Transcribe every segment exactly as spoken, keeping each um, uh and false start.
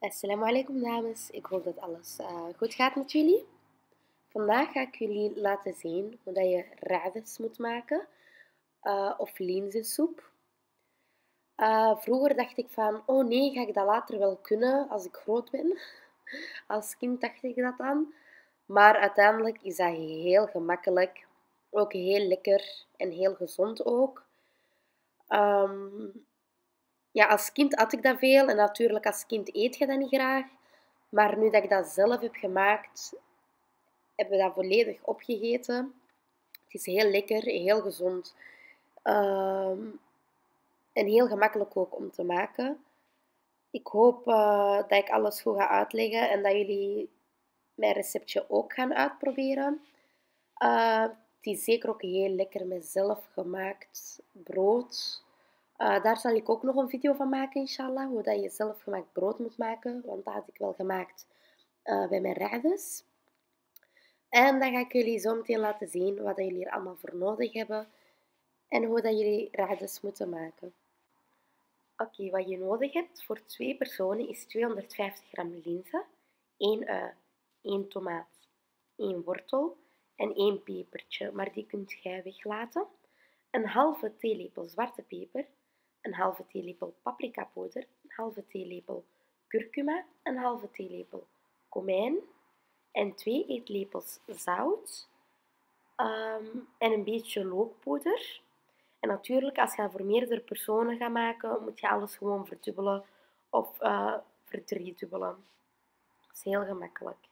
Assalamu alaikum dames, ik hoop dat alles uh, goed gaat met jullie. Vandaag ga ik jullie laten zien hoe dat je radis moet maken uh, of linzensoep. Uh, vroeger dacht ik van, oh nee, ga ik dat later wel kunnen als ik groot ben. Als kind dacht ik dat dan. Maar uiteindelijk is dat heel gemakkelijk, ook heel lekker en heel gezond ook. Um, Ja, als kind at ik dat veel en natuurlijk als kind eet je dat niet graag. Maar nu dat ik dat zelf heb gemaakt, hebben we dat volledig opgegeten. Het is heel lekker, heel gezond um, en heel gemakkelijk ook om te maken. Ik hoop uh, dat ik alles goed ga uitleggen en dat jullie mijn receptje ook gaan uitproberen. Uh, het is zeker ook heel lekker met zelfgemaakt brood. Uh, daar zal ik ook nog een video van maken, inshallah. Hoe dat je zelfgemaakt brood moet maken. Want dat had ik wel gemaakt uh, bij mijn radis. En dan ga ik jullie zo meteen laten zien wat jullie er allemaal voor nodig hebben. En hoe dat jullie radis moeten maken. Oké, okay, wat je nodig hebt voor twee personen is tweehonderdvijftig gram linzen, één ui, één tomaat, één wortel en één pepertje. Maar die kunt jij weglaten. Een halve theelepel zwarte peper. Een halve theelepel paprikapoeder, een halve theelepel kurkuma, een halve theelepel komijn en twee eetlepels zout um, en een beetje lookpoeder. En natuurlijk, als je voor meerdere personen gaat maken, moet je alles gewoon verdubbelen of uh, verdriedubbelen. Dat is heel gemakkelijk.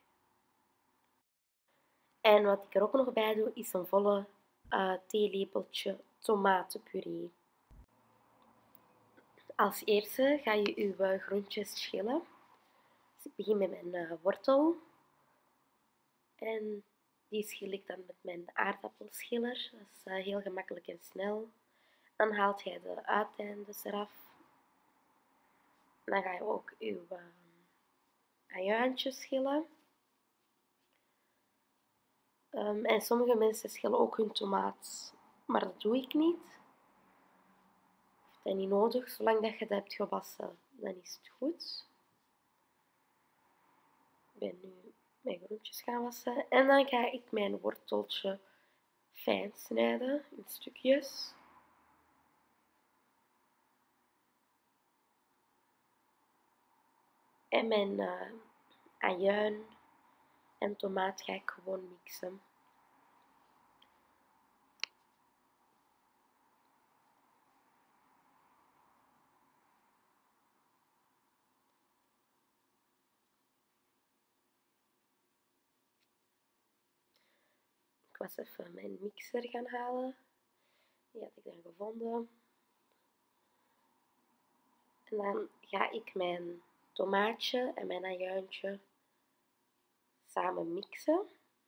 En wat ik er ook nog bij doe, is een volle uh, theelepeltje tomatenpuree. Als eerste ga je je groentjes schillen. Dus ik begin met mijn uh, wortel. En die schil ik dan met mijn aardappelschiller. Dat is uh, heel gemakkelijk en snel. Dan haalt je de uiteindes eraf. Dan ga je ook je uh, ajuintjes schillen. Um, en sommige mensen schillen ook hun tomaat. Maar dat doe ik niet. Dat is niet nodig. Zolang dat je dat hebt gewassen, dan is het goed. Ik ben nu mijn groentjes gaan wassen. En dan ga ik mijn worteltje fijn snijden in stukjes. En mijn uh, ajuin en tomaat ga ik gewoon mixen. Ik was even mijn mixer gaan halen. Die had ik dan gevonden. En dan ga ik mijn tomaatje en mijn ajuintje samen mixen.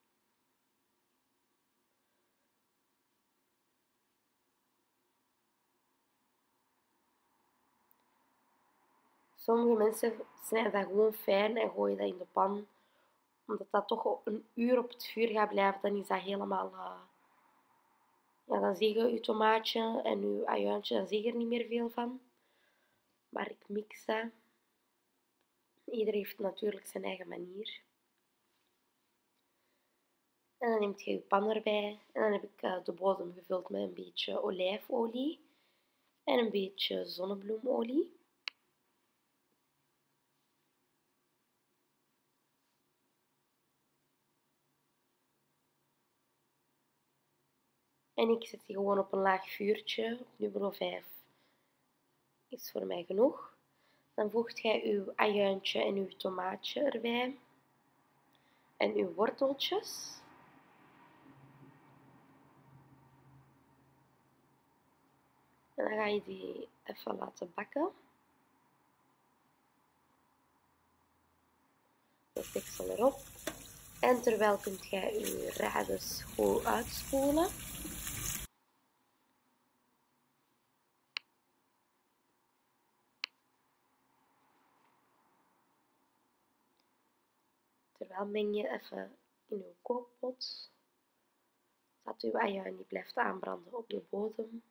Sommige mensen snijden dat gewoon fijn en gooien dat in de pan. Omdat dat toch een uur op het vuur gaat blijven, dan is dat helemaal... Uh, ja, dan zie je je tomaatje en je ajuintje, dan zie je er niet meer veel van. Maar ik mix dat. Iedereen heeft natuurlijk zijn eigen manier. En dan neemt je je pan erbij. En dan heb ik uh, de bodem gevuld met een beetje olijfolie en een beetje zonnebloemolie. En ik zet die gewoon op een laag vuurtje, op nummer vijf. Is voor mij genoeg. Dan voegt jij uw ajuintje en uw tomaatje erbij. En uw worteltjes. En dan ga je die even laten bakken. De deksel erop. En terwijl kunt jij je radis goed uitspoelen. Terwijl meng je even in uw kookpot. Dat uw ajuin niet blijft aanbranden op de bodem.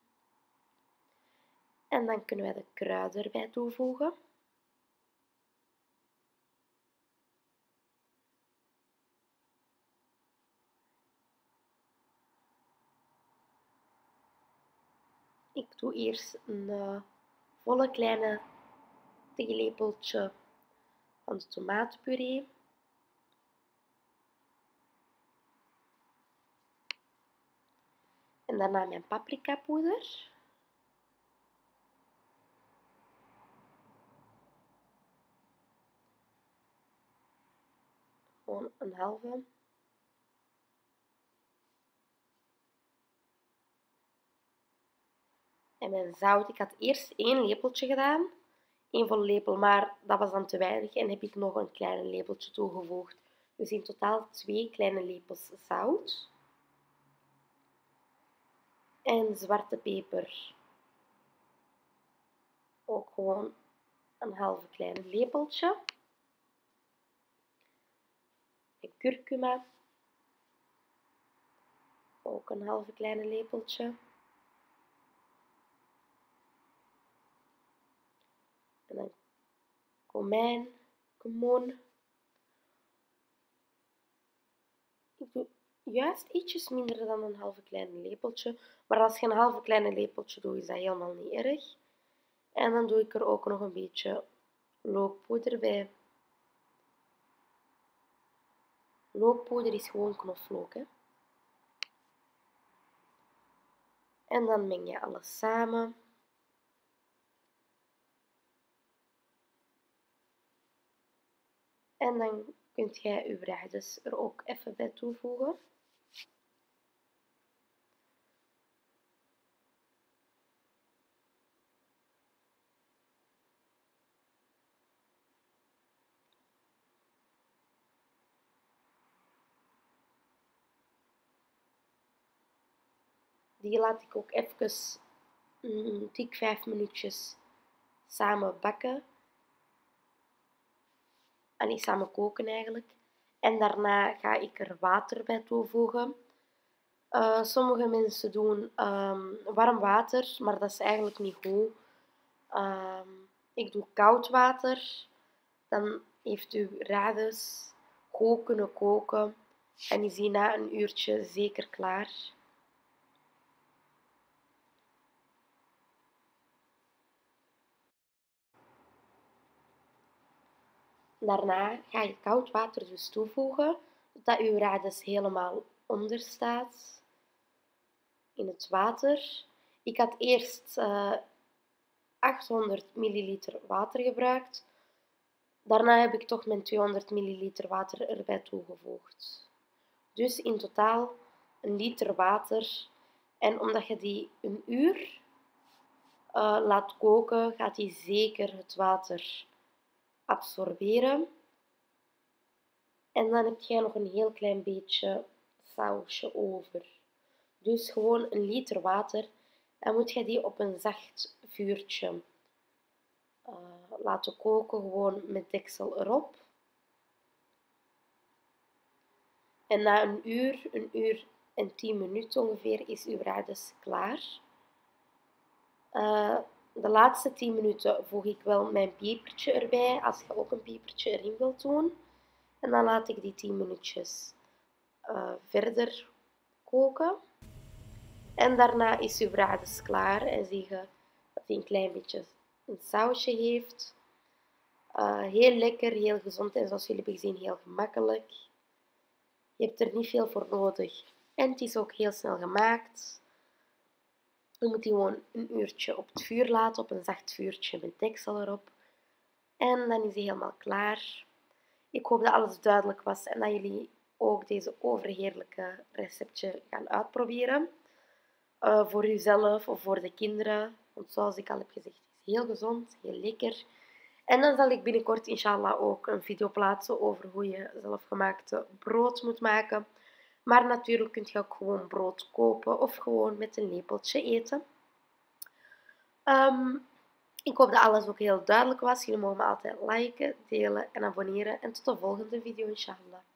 En dan kunnen wij de kruiden erbij toevoegen. Ik doe eerst een uh, volle kleine theelepeltje van de tomatenpuree. En daarna mijn paprikapoeder. Gewoon een halve. En mijn zout. Ik had eerst één lepeltje gedaan. Eén volle lepel, maar dat was dan te weinig. En heb ik nog een klein lepeltje toegevoegd. Dus in totaal twee kleine lepels zout. En zwarte peper. Ook gewoon een halve klein lepeltje. En kurkuma. Ook een halve kleine lepeltje. En dan komijn, kmoon. Ik doe juist ietsjes minder dan een halve kleine lepeltje. Maar als je een halve kleine lepeltje doet, is dat helemaal niet erg. En dan doe ik er ook nog een beetje lookpoeder bij. Lookpoeder is gewoon knoflook, hè. En dan meng je alles samen. En dan kunt jij je braadjes er ook even bij toevoegen. Die laat ik ook even een dik vijf minuutjes samen bakken. En niet samen koken eigenlijk. En daarna ga ik er water bij toevoegen. Uh, sommige mensen doen um, warm water, maar dat is eigenlijk niet goed. Um, ik doe koud water. Dan heeft uw radijs goed kunnen koken. En is die na een uurtje zeker klaar. Daarna ga je koud water dus toevoegen, zodat uw radijs helemaal onder staat in het water. Ik had eerst uh, achthonderd milliliter water gebruikt. Daarna heb ik toch mijn tweehonderd milliliter water erbij toegevoegd. Dus in totaal een liter water. En omdat je die een uur uh, laat koken, gaat die zeker het water absorberen. En dan heb jij nog een heel klein beetje sausje over. Dus gewoon een liter water. Dan moet je die op een zacht vuurtje uh, laten koken, gewoon met deksel erop. En na een uur, een uur en tien minuten ongeveer, is uw radijs klaar. Uh, de laatste tien minuten voeg ik wel mijn pepertje erbij, als je ook een pepertje erin wilt doen. En dan laat ik die tien minuutjes uh, verder koken. En daarna is uw radijs klaar en zie je dat hij een klein beetje een sausje heeft. Uh, heel lekker, heel gezond en zoals jullie hebben gezien heel gemakkelijk. Je hebt er niet veel voor nodig. En het is ook heel snel gemaakt. Je moet die gewoon een uurtje op het vuur laten, op een zacht vuurtje met deksel erop. En dan is hij helemaal klaar. Ik hoop dat alles duidelijk was en dat jullie ook deze overheerlijke receptje gaan uitproberen. Uh, voor uzelf of voor de kinderen. Want zoals ik al heb gezegd, het is heel gezond, heel lekker. En dan zal ik binnenkort inshallah ook een video plaatsen over hoe je zelfgemaakte brood moet maken. Maar natuurlijk kun je ook gewoon brood kopen of gewoon met een lepeltje eten. Um, ik hoop dat alles ook heel duidelijk was. Jullie mogen me altijd liken, delen en abonneren. En tot de volgende video inshallah.